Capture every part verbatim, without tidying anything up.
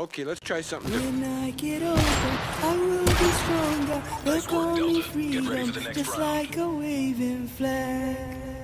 Okay, let's try something different. When I get older, I will be stronger. They'll Nice work, call me Delta. Get ready for the freedom, next just round. like a waving flag.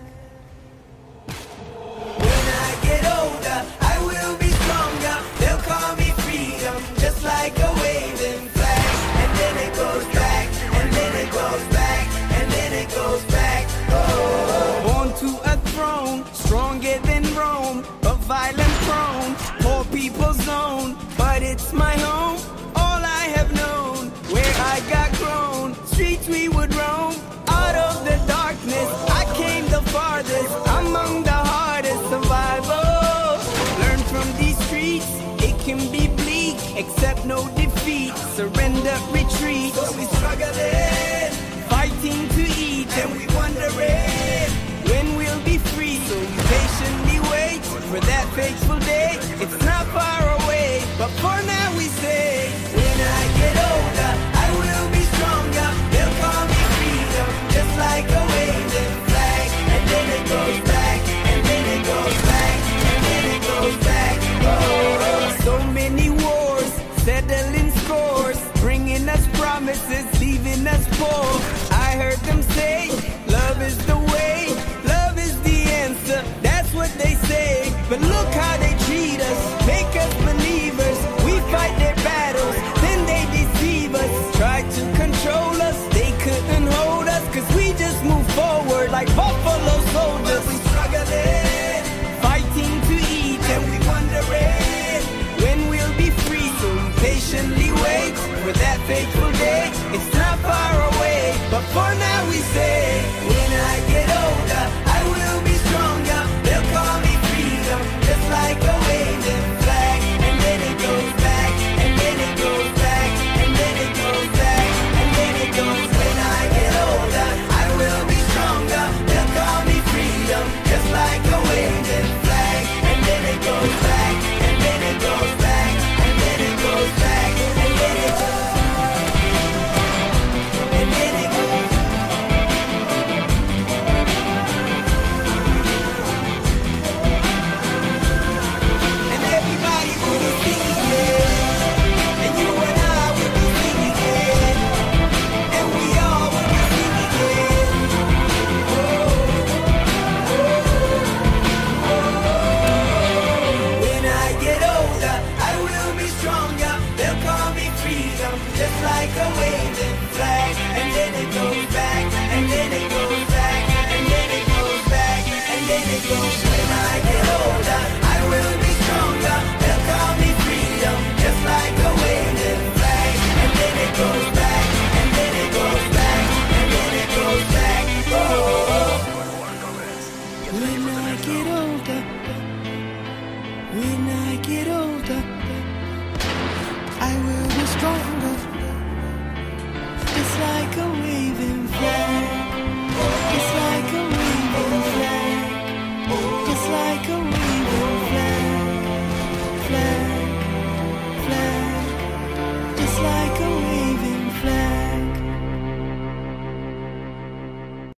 When I get older, I will be stronger. They'll call me freedom, just like a waving flag. And then it goes back, and then it goes back, and then it goes back. Oh. Born to a throne, stronger than Rome, but violent prone, poor people's zone. But it's my home, all I have known. Where I got grown, streets we would roam. Out of the darkness, I came the farthest. Among the hardest survival. Learn from these streets, it can be bleak. Accept no defeat, surrender, retreat. So we struggling, fighting to eat, and we wondering when we'll be free. So we patiently wait for that fateful day. It's not far away, but for now